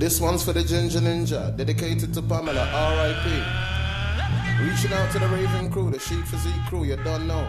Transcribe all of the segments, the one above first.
This one's for the Ginger Ninja, dedicated to Pamela, R.I.P. Reaching out to the Raven crew, the Chic Physique crew, you don't know.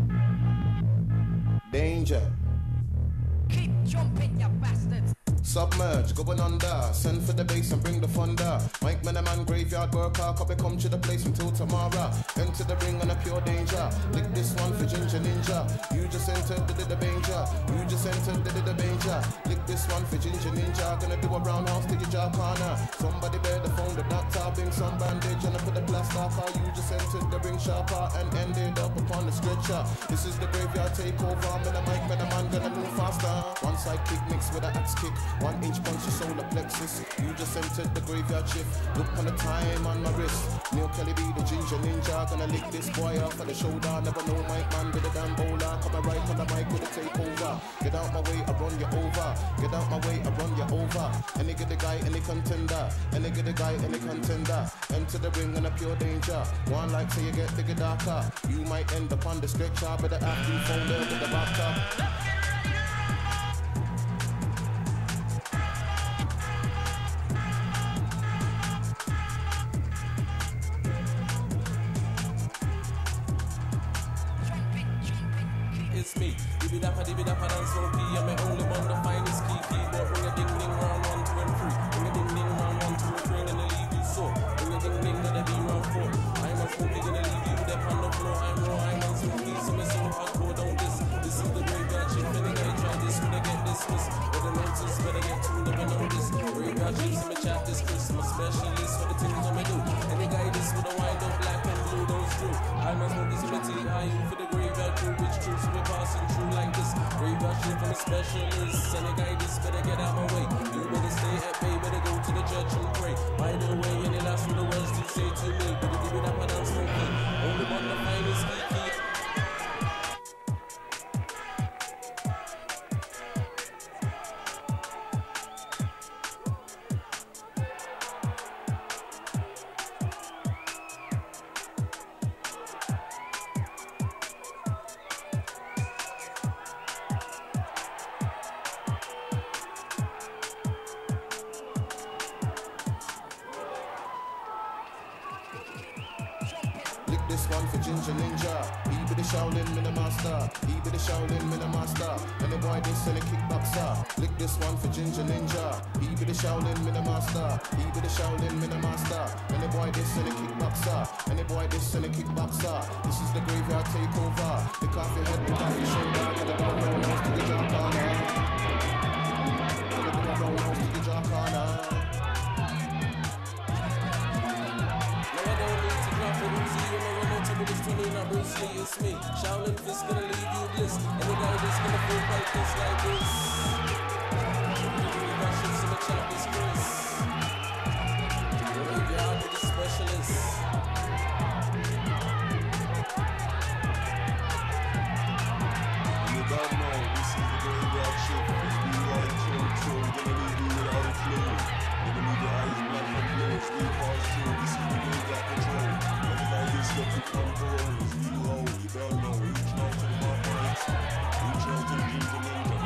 Danger. Keep jumping, you bastards. Submerge, going under, send for the bass and bring the thunder. Mike Menaman, graveyard worker, copy come to the place until tomorrow. Enter the ring on a pure danger. Lick this one for Ginger Ninja. You just entered the danger. You just entered the danger. Lick this one for Ginger Ninja. Gonna do a roundhouse to your jaw corner. Somebody bear the phone, the doctor, bring some bandage and I put the plaster. You just entered the ring sharper and ended up upon the stretcher. This is the graveyard takeover. Mike Menaman gonna move faster. One side kick mixed with an axe kick. 1 inch punch your solar plexus. You just entered the graveyard shift. Look on the time on my wrist. Neil Kelly be the Ginger Ninja. Gonna lick this boy off of the shoulder. Never know Mike man with a damn bowler. Come right on the mic with a takeover. Get out my way, I run you over. Get out my way, I run you over. Any good the guy, any contender. Any good the guy, any contender. Enter the ring in a pure danger. One like till you get bigger darker. You might end up on the stretcher, but the after phone there with the bathtub. It's me, dibby dappa dance so P. I'm the only one to find this key. Keyboard ring a ding ding round 1, 2 and 3. Ring a ding ding round 1, 2 and 3, and then leave you sore. Ring a ding ding, gonna be round 4. I'm a smokey, gonna leave you there on the floor. I'm raw, I'm on smokey, so me so hardcore, don't this. This is the graveyard chief, and they try this, when they get dismissed. With the notice, better get to never know this. Graveyard chief, so me chat this Christmas specialist for the things I'm do. Any guy this with a wind up black and blue, those true. I'm a smokey, so me T.I. for the graveyard crew, which true, so we passing through like this. Graveyard chief from a specialist. Any guy this better get out my way. You better stay at bay, better go to the church and pray. By the way, any last for the words to say to me. Better give it up and dance for me. Only one the finest key. This one for Ginger Ninja. He be the Shaolin Mina Master. He be the Shaolin Mina Master. And the boy this and the kickboxer. Lick this one for Ginger Ninja. He be the Shaolin Mina Master. He be the Shaolin Mina Master. And the boy this and the kickboxer. And the boy this and the kickboxer. This is the graveyard takeover. The coffee head, the coffee shoulder. Get the ball round house to the jaw corner. Get the ball round house to the jaw corner. It's me, Shaolin fist gonna leave you bliss. Any guy that's gonna feel like this, like this. Russians in the chat this Chris. Graveyard with the specialist. You don't know, this is the graveyard shit. It's me right chill, gonna leave you without a clue. Gonna leave your eyes black and closed. We pass through, this is the graveyard control. Any guy that's gonna come for us. You don't know, reach out to the markets, reach out to the Ginger Ninja,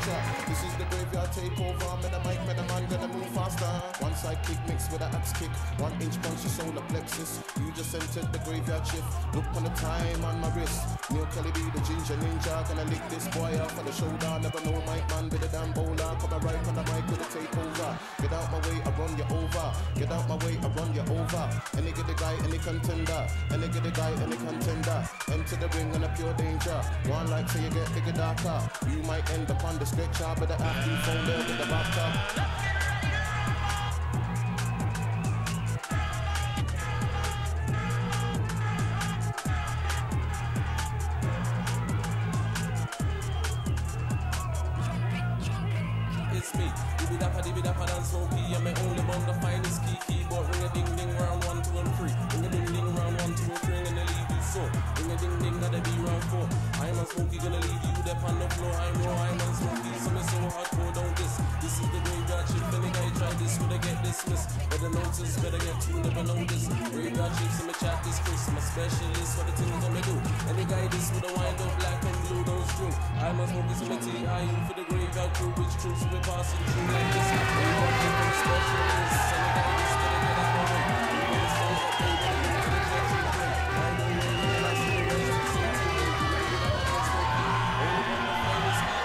danger. This is the graveyard takeover. Me the mic, me the man, gonna move faster. One side kick mixed with an axe kick. 1 inch punch your solar plexus. You just entered the graveyard shift. Look on the time on my wrist. Neil Kelly be the ginger ninja. Gonna lick this boy off on the shoulder. Never know mic man be the damn bowler. Come and right on the mic with a takeover. Get out my way, I run you over. Get out my way, I run you over. Any good guy, any contender. Any good guy, any contender. Enter the ring on a pure danger. One like so you get bigger darker. You might end up on the stretcher, but the athlete phone there with the bathtub. It's me, dibi dapper and smoky. I'm my only one, the finest keyboard. Ring a ding ding round 1, 2 and 3. Ring a ding ding round 1, 2 and 3, and they leave you so. Ring a ding ding, gotta be round 4. I'm a smoky, gonna leave you there on the floor. I'm a smoky, so me so hardcore, don't diss. This is the graveyard shift, any guy try this, would I get dismissed? Better notice, better get tuned, never know this. Graveyard shift, so me chat this Chris. I'm a specialist for the things that me do. Any guy this with a wind up black and blue, don't screw. I'm a smoky, so me T.I.U. for the graveyard crew, which troops we passing through like this. Graveyard shift, I'm a specialist. Any guy this, better get out of the way. You wanna stay up, they better get to the jackson play. I don't know when I see the rest of the same to me. Maybe that I'm smoky. Only one the finest key.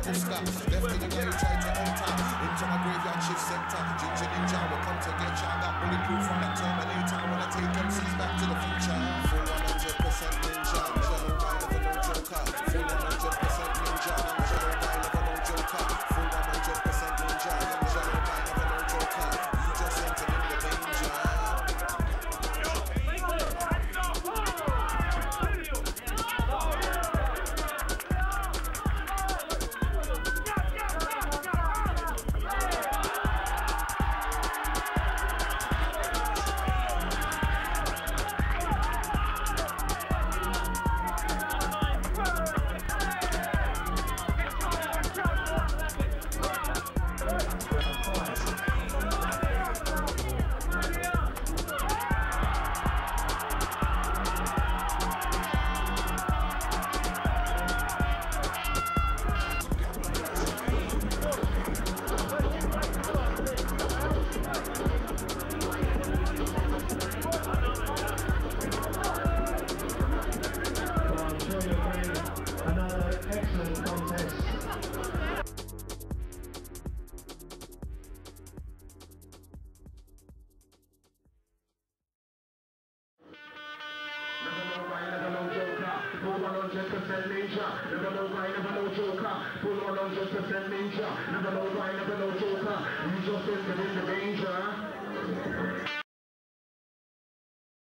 frisker. Left to the guy who tried to enter into my graveyard shift sector. Ginger ninja will come to get ya. Got bulletproof on that Terminator. When I take MCs back to the future. Full 100% ninja. General guy never no joker. Full 100% ninja. General guy never no joker. Full 100% ninja. General guy never no joker. You just entered in the danger. Never know why, never know joker. You just entered in the danger.